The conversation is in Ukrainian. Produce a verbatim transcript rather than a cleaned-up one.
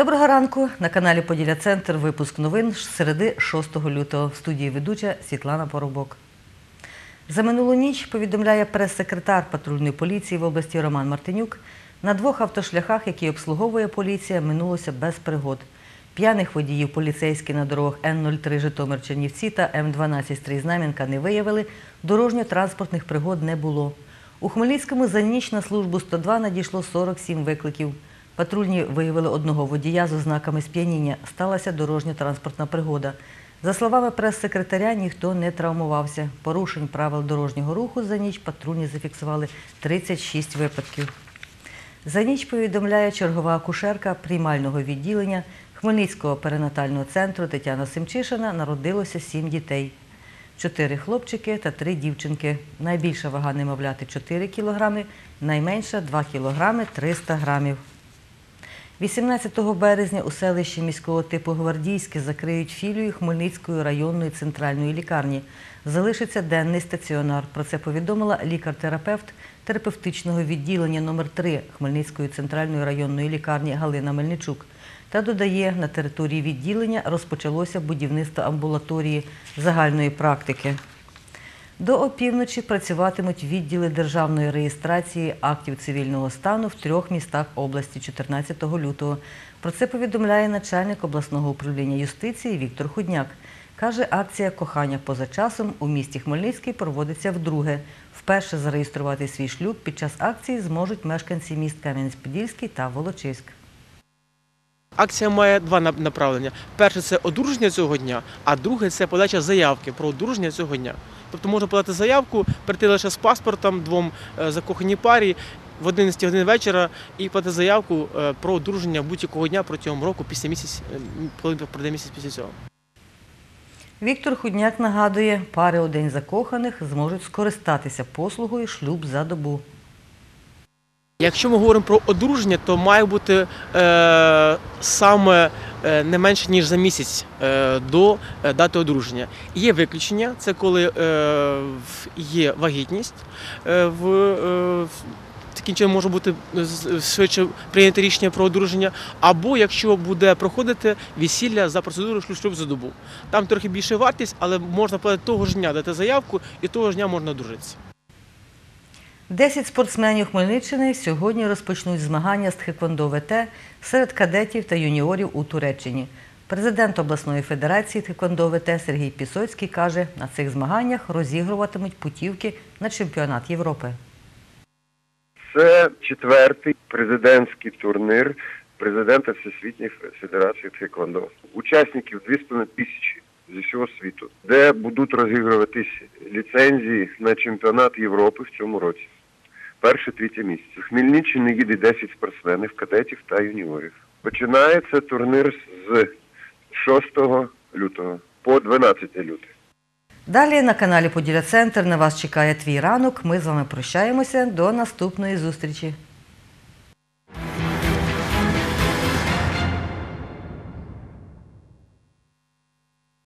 Доброго ранку! На каналі Поділля-Центр випуск новин середи шостого лютого. В студії ведуча Світлана Поробок. За минулу ніч, повідомляє прес-секретар патрульної поліції в області Роман Мартинюк, на двох автошляхах, які обслуговує поліція, минулося без пригод. П'яних водіїв поліцейські на дорогах Н нуль три Житомир-Чернівці та М дванадцять Стрий-Знам'янка не виявили, дорожньо-транспортних пригод не було. У Хмельницькому за ніч на службу сто два надійшло сорок сім викликів. Патрульні виявили одного водія з ознаками сп'яніння. Сталася дорожньо-транспортна пригода. За словами прес-секретаря, ніхто не травмувався. Порушень правил дорожнього руху за ніч патрульні зафіксували тридцять шість випадків. За ніч, повідомляє чергова акушерка приймального відділення Хмельницького перинатального центру Тетяна Семчишина, народилося сім дітей. Чотири хлопчики та три дівчинки. Найбільша вага немовляти – чотири кілограми, найменша – два кілограми триста грамів. вісімнадцятого березня у селищі міського типу Гвардійське закриють філію Хмельницької районної центральної лікарні. Залишиться денний стаціонар. Про це повідомила лікар-терапевт терапевтичного відділення номер три Хмельницької центральної районної лікарні Галина Мельничук. Та додає, на території відділення розпочалося будівництво амбулаторії загальної практики. До опівночі працюватимуть відділи державної реєстрації актів цивільного стану в трьох містах області чотирнадцятого лютого. Про це повідомляє начальник обласного управління юстиції Віктор Худняк. Каже, акція «Кохання поза часом» у місті Хмельницький проводиться вдруге. Вперше зареєструвати свій шлюб під час акції зможуть мешканці міст Кам'янець-Подільський та Волочиськ. Акція має два направлення. Перше – це одруження цього дня, а друге – це подача заявки про одруження цього дня. Тобто можна подати заявку, прийти лише з паспортом двом закоханій парі в одинадцятій годині вечора і подати заявку про одруження будь-якого дня протягом року, після місяць, коли пройде місяць після цього. Віктор Худняк нагадує, пари у День закоханих зможуть скористатися послугою «Шлюб за добу». Якщо ми говоримо про одруження, то має бути е, саме е, не менше, ніж за місяць е, до дати одруження. Є виключення, це коли е, є вагітність, е, в, е, таким чином може бути швидше прийняте рішення про одруження, або якщо буде проходити весілля за процедурою «Шлюб за добу». Там трохи більше вартість, але можна платити того ж дня дати заявку і того ж дня можна одружитися. Десять спортсменів Хмельниччини сьогодні розпочнуть змагання з тхеквондо ВТ серед кадетів та юніорів у Туреччині. Президент обласної федерації тхеквондо ВТ Сергій Пісоцький каже, на цих змаганнях розігруватимуть путівки на чемпіонат Європи. Це четвертий президентський турнір президента Всесвітньої федерації тхеквондо. Учасників дві з половиною тисячі зі всього світу, де будуть розігруватись ліцензії на чемпіонат Європи в цьому році. Перше-третє місце. З Хмельниччини їде десять спортсменів, кадетів та юніорів. Починається турнір з шостого лютого по дванадцяте лютого. Далі на каналі Поділля-Центр на вас чекає «Твій ранок». Ми з вами прощаємося. До наступної зустрічі.